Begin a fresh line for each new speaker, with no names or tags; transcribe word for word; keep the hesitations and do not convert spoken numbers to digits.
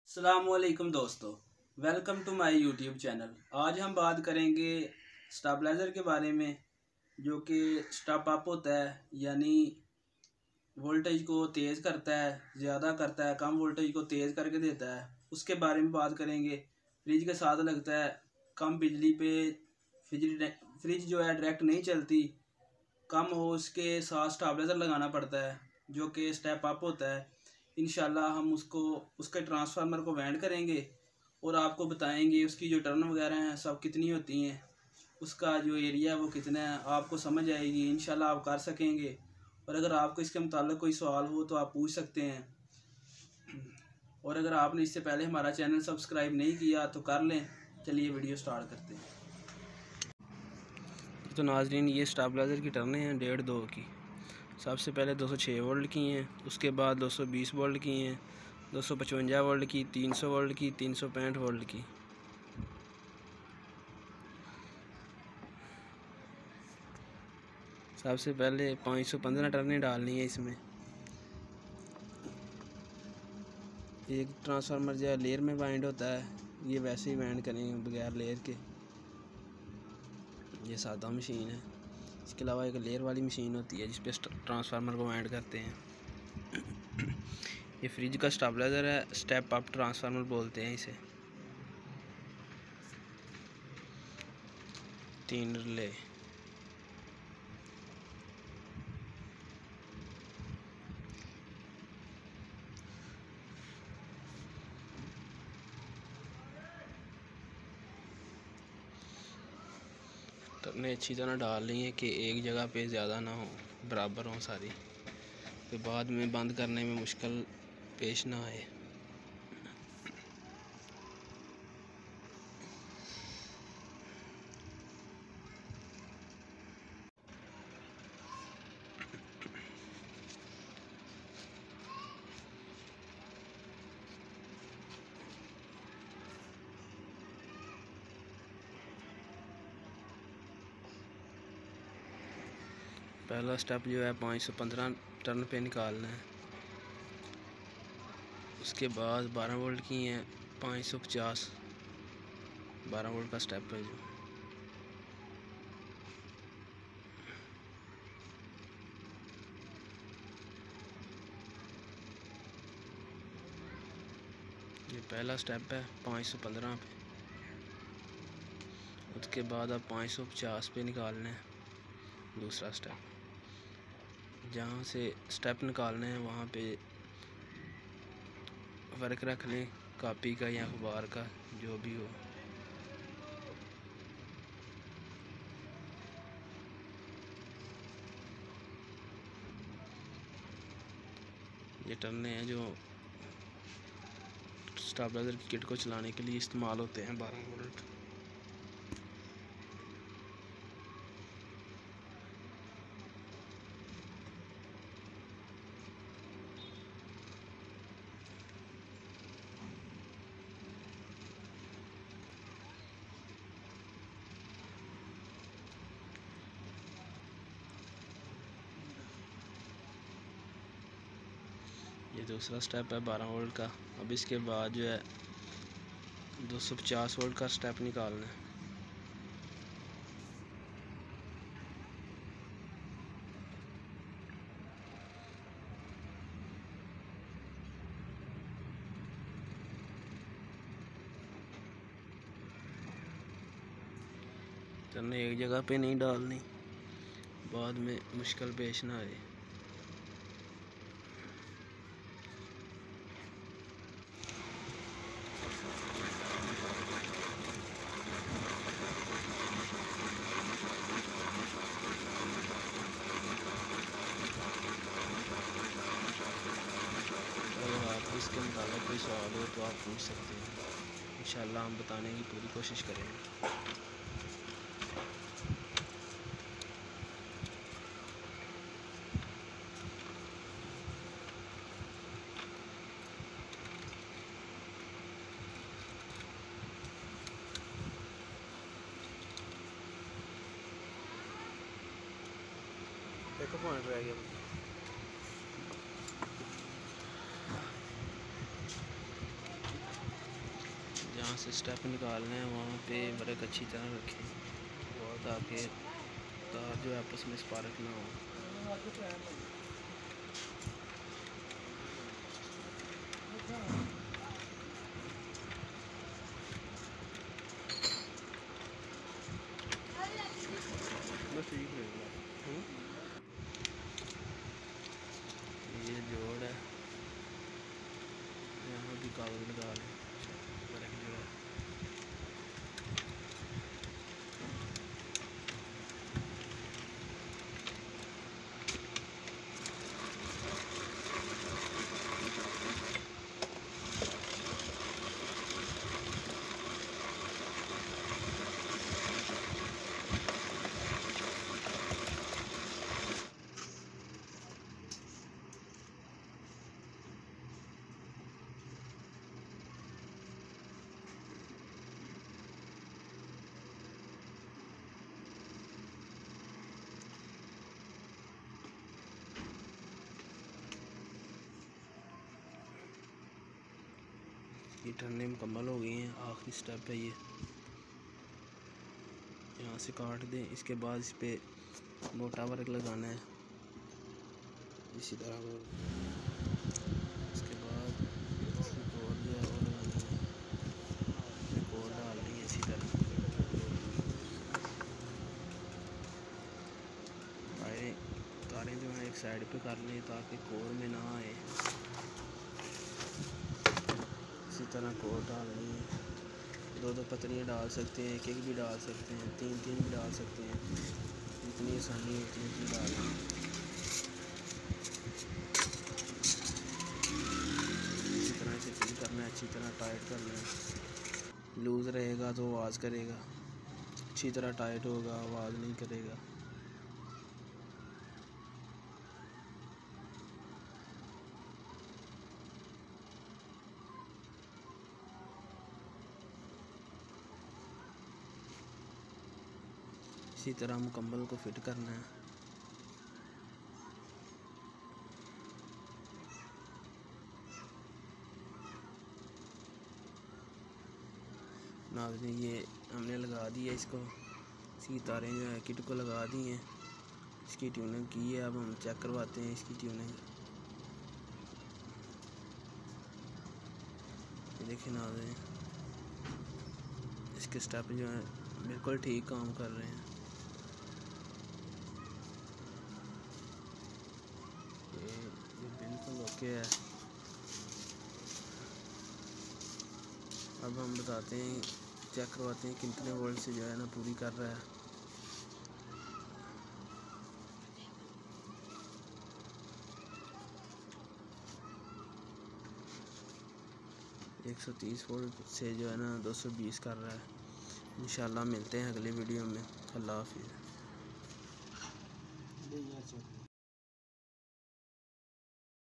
अस्सलामुअलैकुम दोस्तों, welcome to my YouTube channel. आज हम बात करेंगे स्टेबलाइज़र के बारे में, जो कि स्टेप अप होता है, यानी वोल्टेज को तेज़ करता है, ज़्यादा करता है, कम वोल्टेज को तेज़ करके देता है, उसके बारे में बात करेंगे। फ्रिज के साथ लगता है, कम बिजली पे फ्रिज फ्रिज जो है डायरेक्ट नहीं चलती, कम हो उसके साथ स्टेबलाइज़र लगाना पड़ता है जो कि स्टेप अप होता है। इंशाल्लाह हम उसको उसके ट्रांसफार्मर को वेंड करेंगे और आपको बताएंगे उसकी जो टर्न वगैरह हैं सब कितनी होती हैं, उसका जो एरिया है वो कितना है, आपको समझ आएगी। इंशाल्लाह आप कर सकेंगे। और अगर आपको इसके मुताल्लिक कोई सवाल हो तो आप पूछ सकते हैं। और अगर आपने इससे पहले हमारा चैनल सब्सक्राइब नहीं किया तो कर लें। चलिए वीडियो स्टार्ट करते हैं। तो नाज़रीन, ये स्टेबलाइज़र की टर्नें हैं डेढ़ दो की। सबसे पहले दो सौ छः वोल्ट की हैं, उसके बाद दो सौ बीस वोल्ट की हैं, दो सौ पचवंजा वोल्ट की, तीन सौ वोल्ट की, तीन सौ पैंठ वोल्ट की। सबसे पहले पाँच सौ पंद्रह टर्नें डालनी है इसमें। एक ट्रांसफार्मर जो है लेयर में वाइंड होता है, ये वैसे ही वाइंड करेंगे बगैर लेयर के। ये सादा मशीन है। इसके अलावा एक लेयर वाली मशीन होती है जिस पे ट्रांसफार्मर को वाइंड करते हैं। ये फ्रिज का स्टेबलाइज़र है, स्टेप अप ट्रांसफार्मर बोलते हैं इसे। तीन रिले, टर्नें अच्छी तरह डाल रही हैं कि एक जगह पे ज़्यादा ना हो, बराबर हों सारी, तो बाद में बंद करने में मुश्किल पेश ना आए। पहला स्टेप जो है पाँच सौ पंद्रह टर्न पे निकालना है। उसके बाद बारह वोल्ट की हैं पाँच सौ पचास, बारह वोल्ट का स्टेप है जो। ये पहला स्टेप है पाँच सौ पंद्रह पे। उसके बाद अब पाँच सौ पचास पे निकालना है दूसरा स्टेप। जहाँ से स्टेप निकालने हैं वहाँ पे फ़र्क रख लें, कापी का या अखबार का, जो भी हो। ये टर्नें हैं जो स्टेबलाइज़र की किट को चलाने के लिए इस्तेमाल होते हैं। बारह वोल्ट ये दूसरा स्टेप है बारह वोल्ट का। अब इसके बाद जो है दो सौ पचास वोल्ट का स्टेप निकालना है। टर्नें एक जगह पे नहीं डालनी, बाद में मुश्किल पेश ना आए। इसके मुताबिक कोई सवाल हो तो आप पूछ सकते हैं। इंशाल्लाह हम बताने की पूरी कोशिश करेंगे। एक पॉइंट रह गया। जहाँ से स्टेप निकालना है वहाँ पे वर्क अच्छी तरह रखें और ताकि तार जो आपस में स्पार्क ना हो। बस ठीक रहेगा। ये जोड़ है, यहाँ भी कागज लगा लें वर्क जो है। ये टर्नें मुकम्मल हो गई हैं, आखिरी स्टेप है ये। यहाँ से काट दें, इसके बाद इस पे मोटा वर्क लगाना है इसी तरह। इसके बाद इसकी कोर जो है वो लगानी है, कोर डालनी है इसी तरह। तारें तारें जो है एक साइड पे कर लें ताकि कोर में ना आए। इसी तरह कोर डालनी है, दो दो पतलियाँ डाल सकते हैं, एक एक भी डाल सकते हैं, तीन तीन भी डाल सकते हैं, जितनी आसानी होती है उतनी डालें। इसी तरह से फिल करना है, अच्छी तरह टाइट करना है। लूज़ रहेगा तो आवाज़ करेगा, अच्छी तरह टाइट होगा आवाज़ नहीं करेगा। इसी तरह मुकम्मल को फिट करना है। नाज़रीन ये हमने लगा दिया इसको, इसकी तारें जो है किट को लगा दी हैं, इसकी ट्यूनिंग की है। अब हम चेक करवाते हैं इसकी ट्यूनिंग। ये देखिए नाज़रीन, इसके स्टेप जो हैं बिल्कुल ठीक काम कर रहे हैं। ये ये बिल्कुल ओके है। अब हम बताते हैं, चेक करवाते हैं कितने वोल्ट से जो है ना पूरी कर रहा है। एक सौ तीस वोल्ट से जो है ना दो सौ बीस कर रहा है। इंशाल्लाह मिलते हैं अगले वीडियो में। अल्लाह हाफिज़।